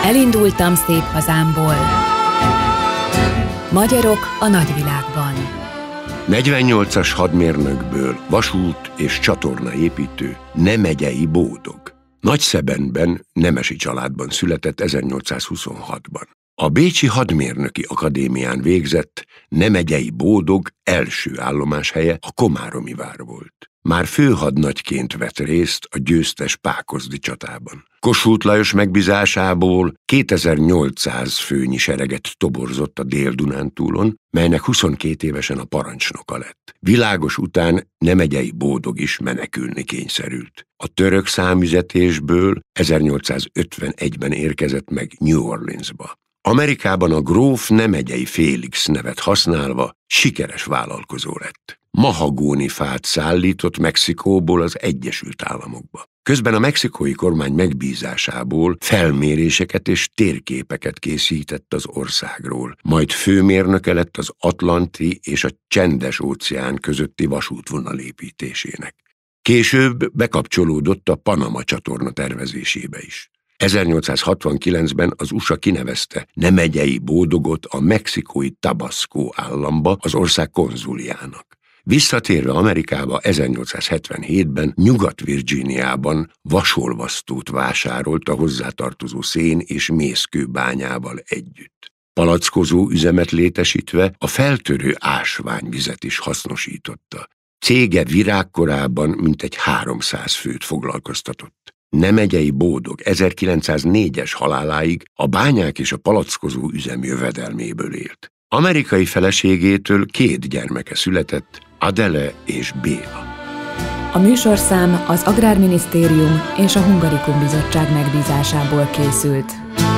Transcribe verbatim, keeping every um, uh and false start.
Elindultam szép hazámból. Magyarok a nagyvilágban. negyvennyolcas hadmérnökből vasút és csatorna építő Nemegyei Bódog. Nagyszebenben nemesi családban született ezernyolcszázhuszonhatban. A Bécsi Hadmérnöki Akadémián végzett. Nemegyei Bódog első állomáshelye a komáromi vár volt. Már főhadnagyként vett részt a győztes pákozdi csatában. Kossuth Lajos megbízásából kétezer-nyolcszáz főnyi sereget toborzott a Dél-Dunántúlon, melynek huszonkét évesen a parancsnoka lett. Világos után Nemegyei Bódog is menekülni kényszerült. A török számüzetésből ezernyolcszázötvenegyben érkezett meg New Orleansba. Amerikában a gróf Nemegyei Félix nevet használva sikeres vállalkozó lett. Mahagóni fát szállított Mexikóból az Egyesült Államokba. Közben a mexikói kormány megbízásából felméréseket és térképeket készített az országról, majd főmérnöke lett az Atlanti és a Csendes-óceán közötti vasútvonal építésének. Később bekapcsolódott a Panama-csatorna tervezésébe is. ezernyolcszázhatvankilencben az u es á kinevezte Nemegyei Bódogot a mexikói Tabasco államba az ország konzuljának. Visszatérve Amerikába ezernyolcszázhetvenhétben Nyugat-Virginiában vasolvasztót vásárolt a hozzátartozó szén- és mészkőbányával együtt. Palackozó üzemet létesítve a feltörő ásványvizet is hasznosította. Cége virágkorában mintegy háromszáz főt foglalkoztatott. Nemegyei Bódog ezerkilencszáznégyes haláláig a bányák és a palackozó üzem jövedelméből élt. Amerikai feleségétől két gyermeke született, Adele és Béla. A műsorszám az Agrárminisztérium és a Hungarikum Bizottság megbízásából készült.